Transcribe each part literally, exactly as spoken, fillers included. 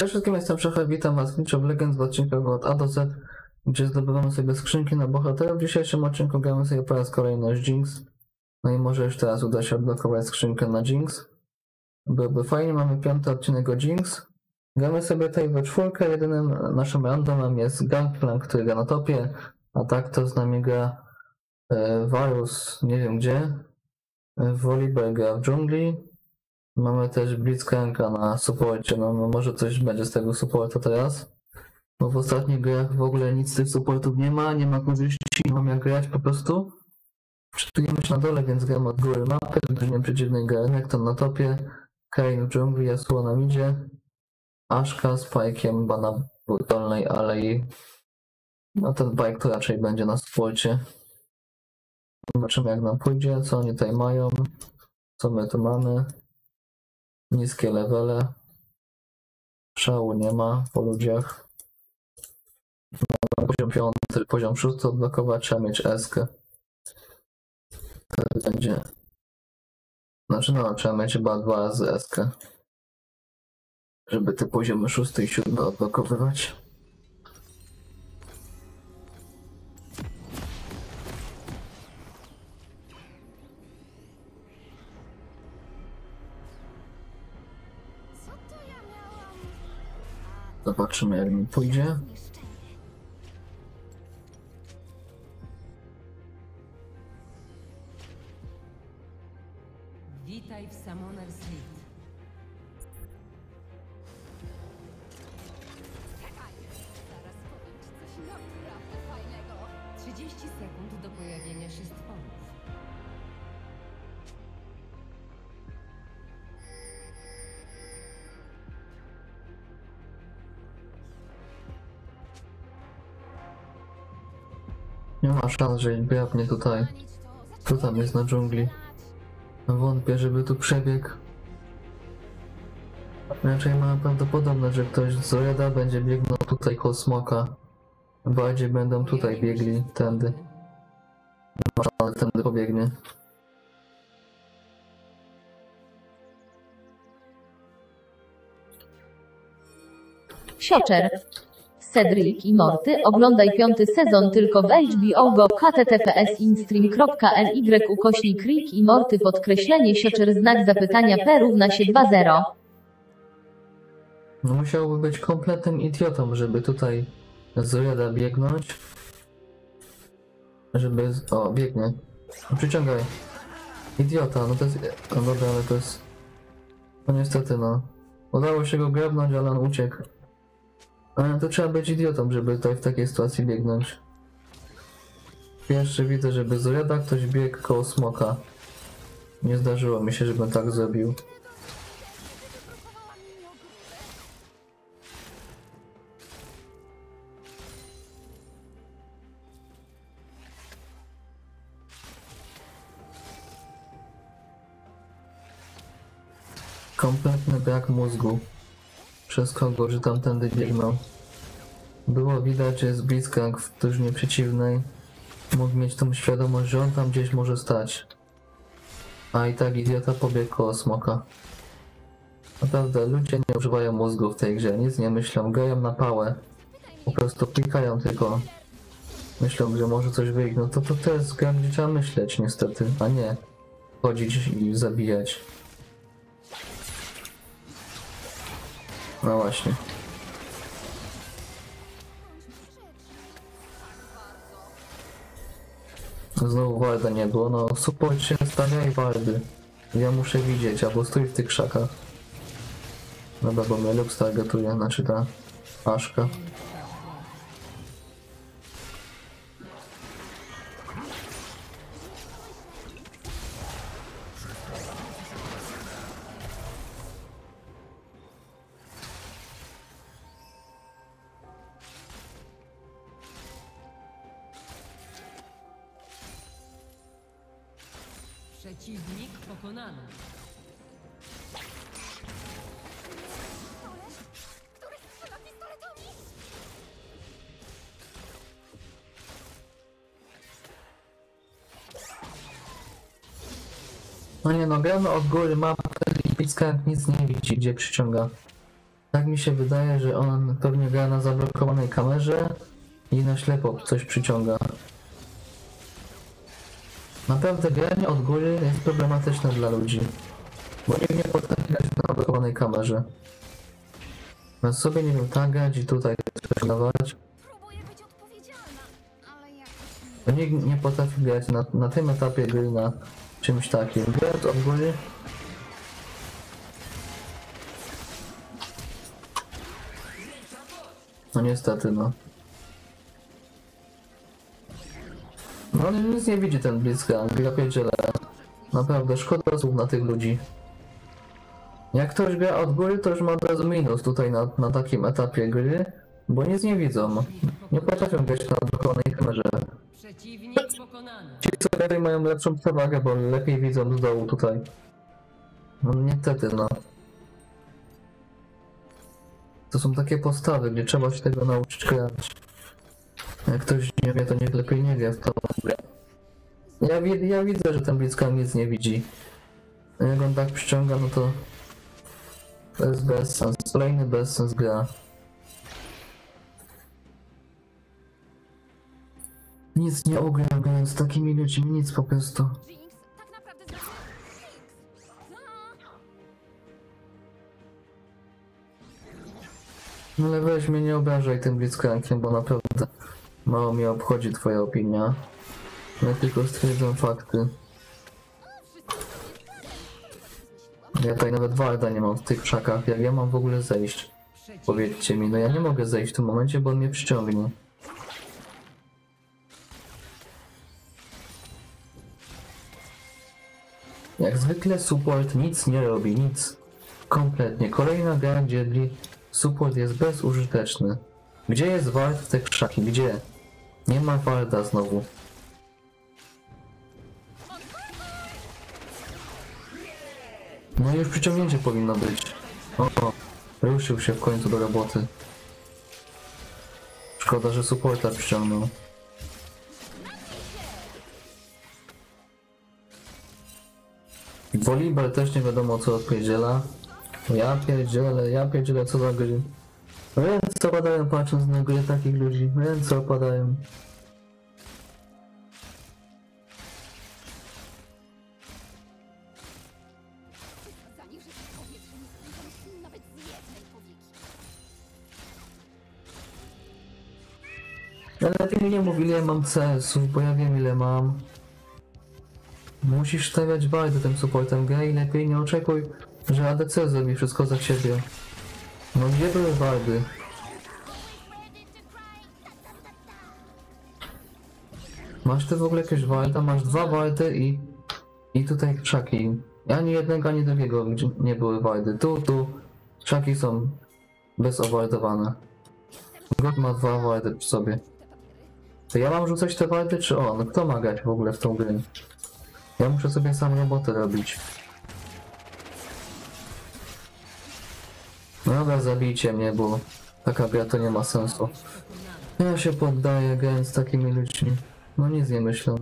Cześć wszystkim, jestem Szefem, witam was w League of Legends w odcinkach od A do Z, gdzie zdobywamy sobie skrzynki na bohaterów. W dzisiejszym odcinku gramy sobie po raz kolejny z Jinx. No i może już teraz uda się odblokować skrzynkę na Jinx. Byłoby fajnie, mamy piąty odcinek o Jinx. Gramy sobie tutaj we czwórkę, jedynym naszym randomem jest Gangplank, który gra na topie, a tak to z nami gra e, Varus, nie wiem gdzie, e, Volibear gra w dżungli. Mamy też Blitzcranka na supporcie, no, no może coś będzie z tego supportu teraz. Bo w ostatnich grach w ogóle nic z tych supportów nie ma, nie ma korzyści, nie mam jak grać po prostu. Czytujemy się na dole, więc gram od góry mapę, drużynie przeciwnej gra Renekton na topie, Kayn w dżungli, Yasuo na midzie, Ashka z Pike'iem bana w dolnej alei. No ten Pike to raczej będzie na supporcie. Zobaczymy jak nam pójdzie, co oni tutaj mają, co my tu mamy. Niskie levele. Szału nie ma po ludziach. Poziom piąty, poziom szósty odblokować, trzeba mieć eskę. Wtedy będzie... Znaczy no, trzeba mieć chyba dwa razy eskę. Żeby te poziomy szósty i siódmy odblokowywać. Zobaczymy jak mi pójdzie. Witaj w Summoner's Rift. Zaraz powiem ci coś naprawdę fajnego. trzydzieści sekund do pojawienia się stworów. Nie ma szans, że grab mnie tutaj. Kto tam jest na dżungli? Wątpię, żeby tu przebiegł. Raczej ma prawdopodobne, że ktoś z Zoreda będzie biegnął tutaj koło smoka. Bardziej będą tutaj biegli, tędy. Nie ma szans, tędy pobiegnie. Siocher. Cedric i Morty, oglądaj piąty sezon tylko w H B O Go, https instream kropka ly ukośnik Rick i Morty podkreślenie Siocher znak zapytania P równa się dwa zero. No musiałby być kompletnym idiotą, żeby tutaj z Zoreda biegnąć. Żeby... Z... O, biegnie. No, przyciągaj. Idiota, no to jest... No dobra, ale to jest... No niestety no. Udało się go grabnąć, ale on uciekł. Ale to trzeba być idiotą, żeby tutaj w takiej sytuacji biegnąć. Pierwszy widzę, żeby z Zoreda ktoś biegł koło smoka. Nie zdarzyło mi się, żebym tak zrobił. Kompletny brak mózgu. Przez kogo, że tamtędy biegną. Było widać, że jest Blitzcrank w drużynie przeciwnej. Mógł mieć tą świadomość, że on tam gdzieś może stać. A i tak idiota pobiegł koło smoka. Naprawdę, ludzie nie używają mózgu w tej grze, nic nie myślą, grają na pałę. Po prostu klikają tylko. Myślą, że może coś wyjść. No to, to, to jest gra, gdzie trzeba myśleć niestety, a nie chodzić i zabijać. No właśnie. Znowu warda nie było, no support się stawiaj wardy. Ja muszę widzieć, albo stój w tych krzakach. Dobra, bo mnie Lux targetuje, znaczy ta Ashka. Przeciwnik pokonany. Który strzela pistoletami? No nie no, gramy od góry mapy i Blitzcrank nic nie widzi, gdzie przyciąga. Tak mi się wydaje, że on pewnie gra na zablokowanej kamerze i na ślepo coś przyciąga. Naprawdę granie od góry jest problematyczne dla ludzi, bo nikt nie potrafi grać na zablokowanej kamerze. Na sobie nie wiem tagać i tutaj coś dawać. Próbuję być odpowiedzialna, ale jakoś nie. To nikt nie potrafi grać na, na tym etapie gry na czymś takim. Grając od góry. No niestety no. No on nic nie widzi ten Blitzcrank, ja pierdzielę. Naprawdę szkoda słów na tych ludzi. Jak ktoś gra od góry, to już ma od razu minus tutaj na, na takim etapie gry, bo nic nie widzą. Nie potrafią grać na blokowanej kamerze. Przeciwnik pokonany. Ci, co grają, mają lepszą przewagę, bo lepiej widzą z dołu tutaj. No niestety, no. To są takie postawy, gdzie trzeba się tego nauczyć grać. Jak ktoś nie wie, to niech lepiej nie wie w tą grę. Ja, wi ja widzę, że ten Blitzcrank nic nie widzi. A jak on tak przyciąga, no to... To jest bezsens. Kolejny bezsens gra. Nic nie ugram grając z takimi ludźmi, nic po prostu. Jinx, tak naprawdę znaczy Jinx. No. Ale weź mnie, nie obrażaj tym Blitzcrankiem, bo naprawdę mało mnie obchodzi twoja opinia. Ja tylko stwierdzam fakty. Ja tutaj nawet Warda nie mam w tych krzakach, jak ja mam w ogóle zejść? Powiedzcie mi, no ja nie mogę zejść w tym momencie, bo on mnie przyciągnie. Jak zwykle support nic nie robi, nic. Kompletnie. Kolejna gra, gdzie support jest bezużyteczny. Gdzie jest Ward w te krzaki? Gdzie? Nie ma Warda znowu. No i już przyciągnięcie powinno być. O, ruszył się w końcu do roboty. Szkoda, że supporta przyciągnął. Volleyball też nie wiadomo co odpierdziela. Ja pierdzielę, ja pierdzielę co za gry. Ręce opadają patrząc na gry takich ludzi. Ręce opadają. Za nich, że tak powiedz, że nie spędzam nawet z jednej powieki. Ale ty mi nie mów ile mam C S-ów, bo ja wiem ile mam. Musisz stawiać walkę tym supportem gry i lepiej nie oczekuj, że A D C zrobi wszystko za ciebie. No gdzie były wardy? Masz ty w ogóle jakieś warda? Masz dwa wardy i... I tutaj krzaki. Ani jednego, ani drugiego gdzie nie były wardy. Tu, tu. Krzaki są bezowardowane. God ma dwa wardy przy sobie. To ja mam rzucać te wardy, czy on? Kto ma grać w ogóle w tą grę? Ja muszę sobie sam robotę robić. No dobra, zabijcie mnie, bo taka gra to nie ma sensu. Ja się poddaję grając z takimi ludźmi. No nic nie myślę.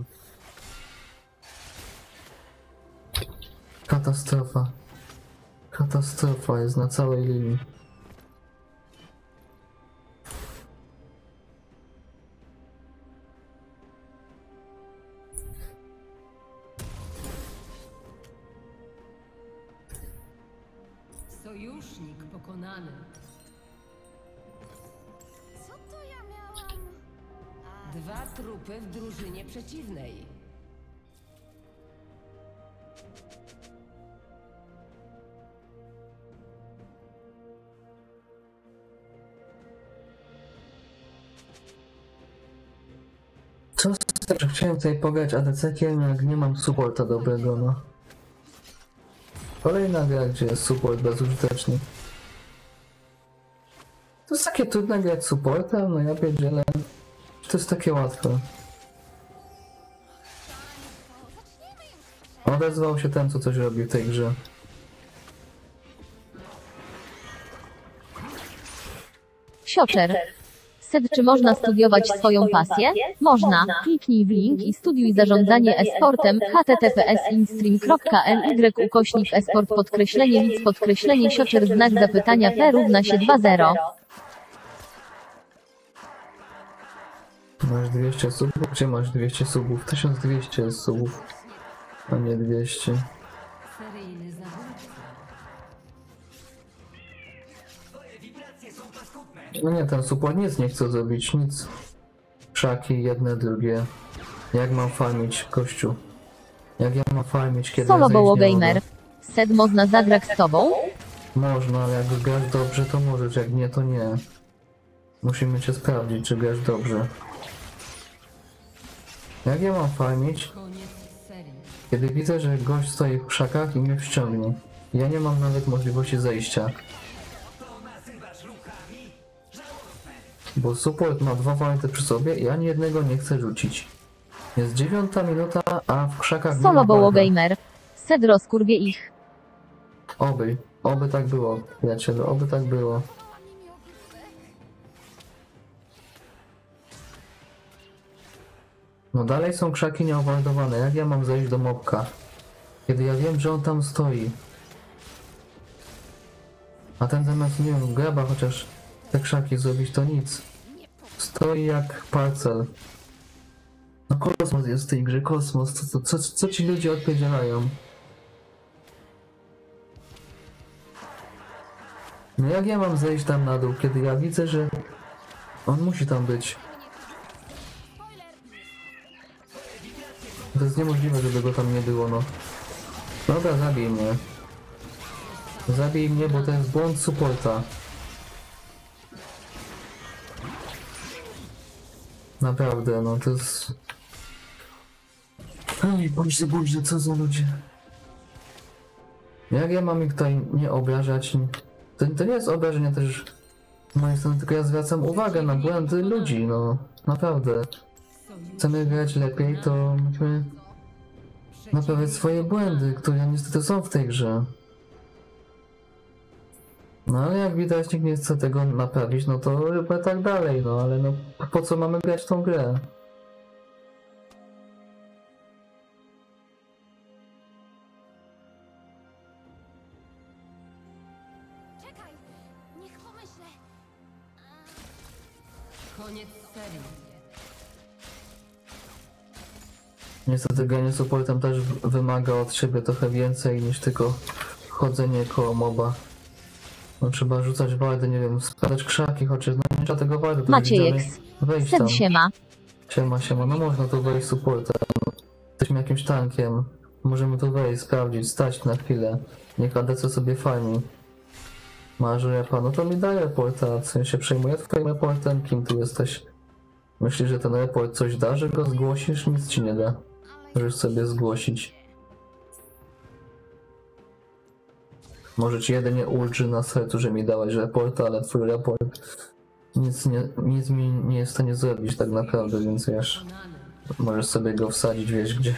Katastrofa. Katastrofa jest na całej linii. Sojusznik pokonany. Co to ja miałam? A, Dwa trupy w drużynie przeciwnej. Co z tego, że chciałem tutaj pograć A D C-kiem, jak nie mam supporta dobrego, no. Kolejna gra, gdzie jest support bezużyteczny. To jest takie trudne grać supportem, no ja pierdzielę. To jest takie łatwe. Odezwał się ten, co coś robi w tej grze. Siocher. Sed, czy można studiować swoją pasję? Można. Kliknij w link i studiuj zarządzanie e-sportem. https instream kropka ly ukośnik esport podkreślenie lic podkreślenie siocher znak zapytania p równa się dwa zero. Masz dwieście subów? Gdzie masz dwieście subów? tysiąc dwieście jest subów, a nie dwieście. Seryjny zabójca. No nie, ten support nic nie chce zrobić, nic. Krzaki, jedne, drugie. Jak mam farmić, gościu? Jak ja mam farmić, kiedy Solo ja zejść Boło nie Gamer. mogę? Sed, można zagrać z tobą? Można, ale jak grasz dobrze, to możesz, jak nie, to nie. Musimy cię sprawdzić, czy grasz dobrze. Jak ja mam farmić, Koniec serii. kiedy widzę, że gość stoi w krzakach i mnie wciągnie? Ja nie mam nawet możliwości zejścia. Bo support ma dwa walty przy sobie i ani jednego nie chce rzucić. Jest dziewiąta minuta, a w krzakach nie Solo ma Boło walka. Gamer. Sed, rozkurwie ich. Oby, oby tak było, przyjacielu, oby tak było. No dalej są krzaki nieowardowane, jak ja mam zejść do mobka? Kiedy ja wiem, że on tam stoi. A ten zamiast, nie wiem, graba chociaż te krzaki zrobić, to nic. Stoi jak parcel. No kosmos jest w tej grze, kosmos, co, co, co, co ci ludzie odpowiedzielają? No jak ja mam zejść tam na dół, kiedy ja widzę, że on musi tam być? To jest niemożliwe, żeby go tam nie było, no. Dobra, zabij mnie. Zabij mnie, bo to jest błąd supporta. Naprawdę, no to jest... Ej, Boże, Boże, co za ludzie. Jak ja mam ich tutaj nie obrażać? To, to nie jest obrażenie też z mojej strony, tylko ja zwracam uwagę na błędy ludzi, no. Naprawdę. Chcemy grać lepiej, to musimy naprawiać swoje błędy, które niestety są w tej grze. No ale jak widać, nikt nie chce tego naprawić, no to róbmy tak dalej, no ale no po co mamy grać w tą grę? Czekaj, niech pomyślę. Koniec serii. Niestety granie supportem też w- wymaga od siebie trochę więcej niż tylko chodzenie koło moba. No trzeba rzucać wardy, nie wiem, spadać krzaki chociaż, no nie trzeba tego wardy, to Maciejek. widzieli, wejść tam. Sed, siema. Siema, siema, no można tu wejść supportem. Jesteśmy jakimś tankiem. Możemy tu wejść, sprawdzić, stać na chwilę. Niech A D C sobie farmi. Masz repa, no to mi daj reporta, w sensie przejmuję twoim reportem, kim ty jesteś? Myślisz, że ten report coś da, że go zgłosisz? Nic ci nie da. Możesz sobie zgłosić. Może ci jedynie ulży na sercu, że mi dałeś reporta, ale twój report nic, nie, nic mi nie jest w stanie zrobić tak naprawdę, więc wiesz, Pokonany. możesz sobie go wsadzić, wiesz gdzie.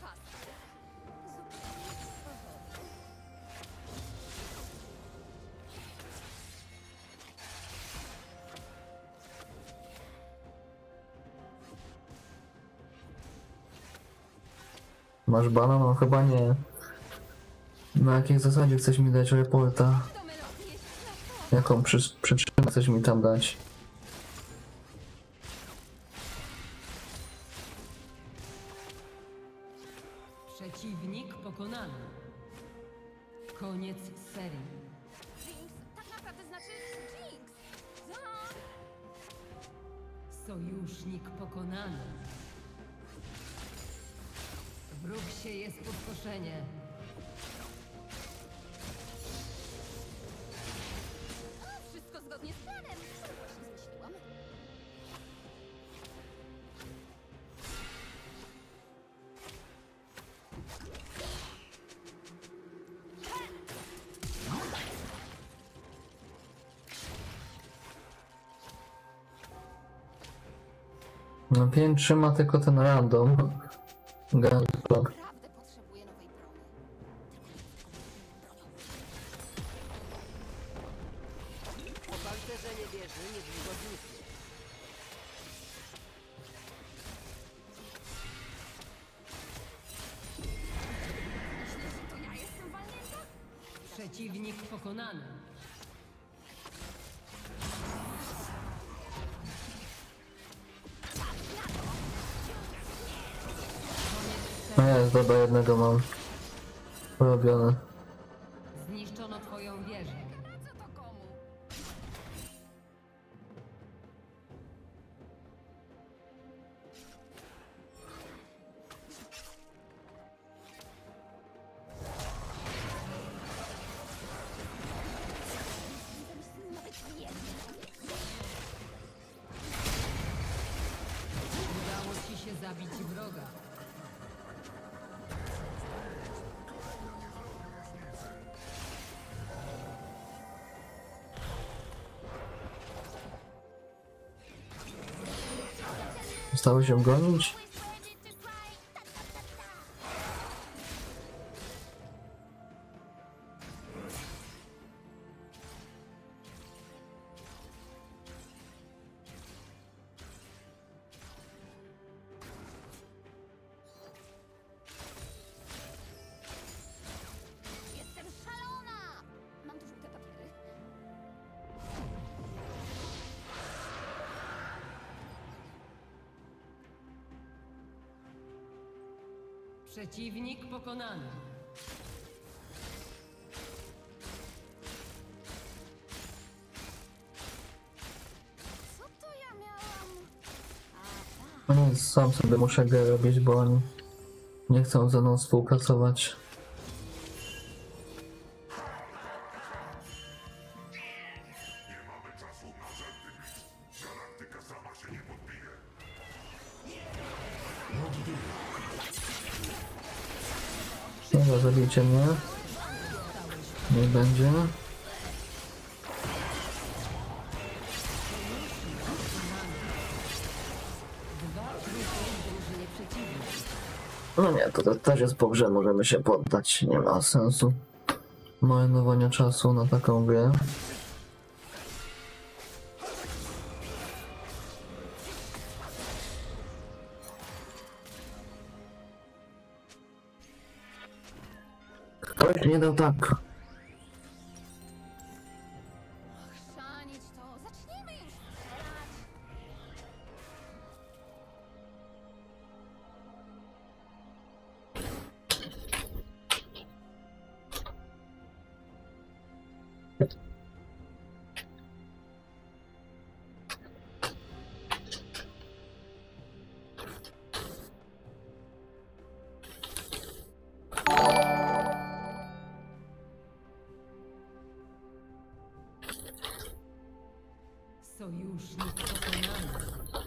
Masz bana? No chyba nie. Na jakiej zasadzie chcesz mi dać reporta? Jaką przy, przyczynę chcesz mi tam dać? Przeciwnik pokonany. Koniec serii. Jinx, tak naprawdę znaczy Jinx. No. Sojusznik pokonany. Wróg się jest pustoszenie. Wszystko zgodnie z planem. Co właśnie zmyśliłam? No pięć trzyma tylko ten random. Gunlock. Naprawdę potrzebuję nowej broni. O pancerze nie wierzy, niedługo zniknie. pokonany. No jest, dobra, jednego mam. Porobione. Zniszczono twoją wieżę. Co to komu? Nawet nie Udało ci się zabić wroga. Stało się gonić? Jestem szalona! Mam tu żółte papiery. Przeciwnik pokonany. Co to ja miałam? No nic, sam sobie muszę grę robić, bo oni nie chcą ze mną współpracować. Dobra, zabijcie mnie. Nie będzie. No nie, to też jest po grze, możemy się poddać. Nie ma sensu marnowania czasu na taką grę. Ktoś nie dał tak. Chrzanić to! Zacznijmy już strzelać! Sojusznik pokonany.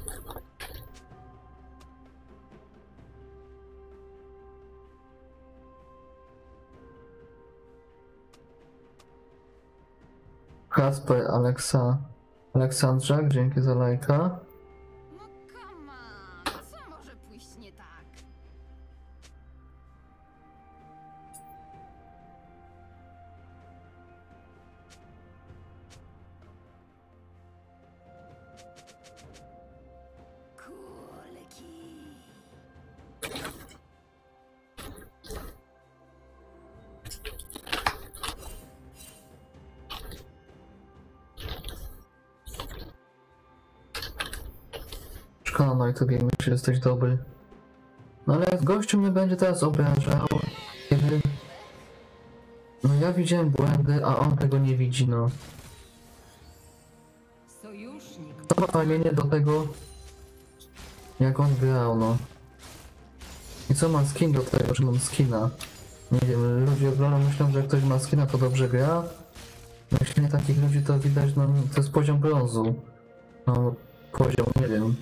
Kasper, Aleksa, Aleksandrzak, dzięki za lajka. No come on! Co może pójść nie tak? Kulki! Szkoda na YouTube, myślę, że jesteś dobry. No ale gościu mnie będzie teraz obrażał, kiedy... No ja widziałem błędy, a on tego nie widzi, no. Sojusznik To ma fajnie do tego, jak on grał, no. I co ma skin do tego, że mam skina? Nie wiem, ludzie oglądają, myślą, że jak ktoś ma skina, to dobrze gra. No jeśli nie takich ludzi, to widać, no to jest poziom brązu. No, poziom, nie wiem.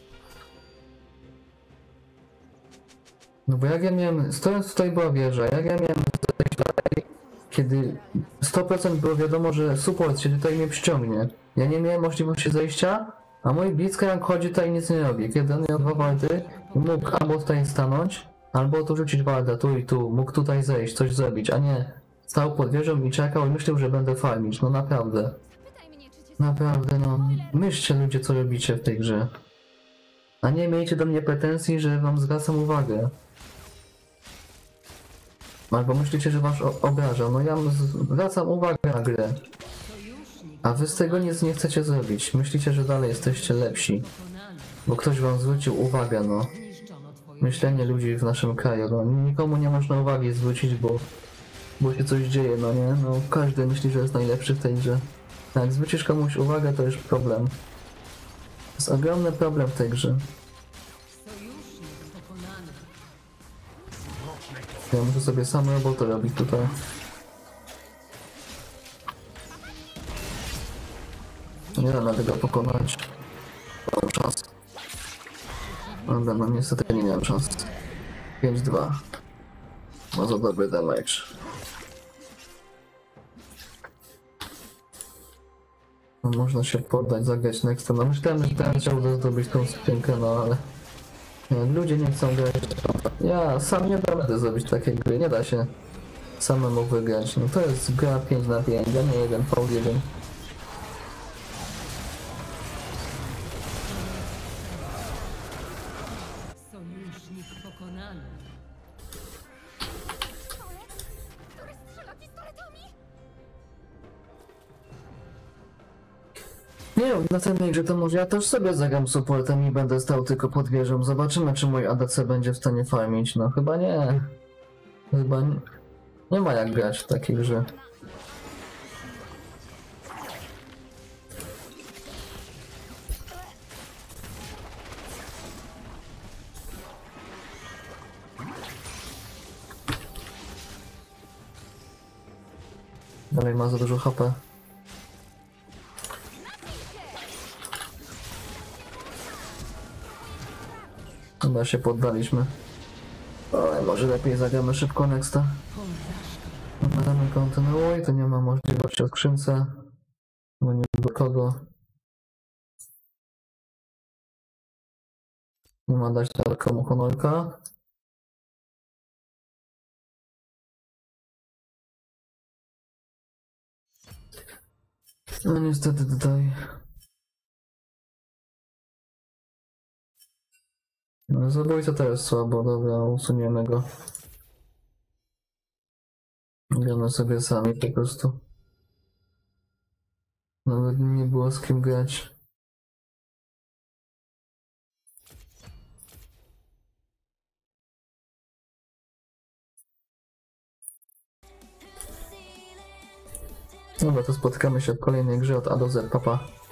No bo jak ja miałem, stojąc tutaj była wieża, jak ja miałem zejść dalej, kiedy sto procent było wiadomo, że support się tutaj mnie przyciągnie. Ja nie miałem możliwości zejścia, a mój Blitzcrank chodzi tutaj i nic nie robi. Kiedy on miał dwa wardy, mógł albo tutaj stanąć, albo tu rzucić warda, tu i tu, mógł tutaj zejść, coś zrobić, a nie stał pod wieżą i czekał i myślał, że będę farmić, no naprawdę. Pytaj mnie, czy cię Naprawdę, no, myślcie ludzie, co robicie w tej grze. A nie miejcie do mnie pretensji, że wam zwracam uwagę. Albo myślicie, że was o- obrażam. No ja zwracam uwagę na grę. Sojusznik A wy z tego nic nie chcecie zrobić. Myślicie, że dalej jesteście lepsi. pokonany. Bo ktoś wam zwrócił uwagę, no. Zniszczono twoją Myślenie ludzi w naszym kraju, no. Nikomu nie można uwagi zwrócić, bo... Bo się coś dzieje, no nie? No każdy myśli, że jest najlepszy w tej grze. Jak zwrócisz komuś uwagę, to już problem. To jest ogromny problem w tej grze. sojusznik pokonany. Ja muszę sobie sam robotę robić tutaj. Nie da rady go pokonać. Mam czas. Dobra, no niestety nie miałem szans. pięć dwa. Bardzo dobry damage. No, można się poddać, zagrać next. No myślałem, że ten chciał zdobyć tą skrzynkę, no ale... Nie, ludzie nie chcą grać. Ja sam nie dam rady zrobić takiej gry, nie da się samemu wygrać. No to jest gra pięć na pięć, a nie jeden v jeden. Sojusznik pokonany. Który strzela pistoletami? Nie wiem, w następnej grze to może ja też sobie zagram supportem i będę stał tylko pod wieżą. Zobaczymy, czy mój A D C będzie w stanie farmić. No chyba nie. Chyba nie, nie ma jak grać w takiej grze. Dalej ma za dużo H P. Chyba się poddaliśmy. Oj, może lepiej zagramy szybko nexta. Mamy kontynuuj, to nie ma możliwości od skrzynce. Bo nie do kogo. Nie ma dać nawet komu honorka. No niestety tutaj. No, zabójca to jest słabo, dobra, usuniemy go. Gramy sobie sami po prostu. Nawet nie było z kim grać. Dobra, to spotkamy się w kolejnej grze od A do Z, papa. Pa.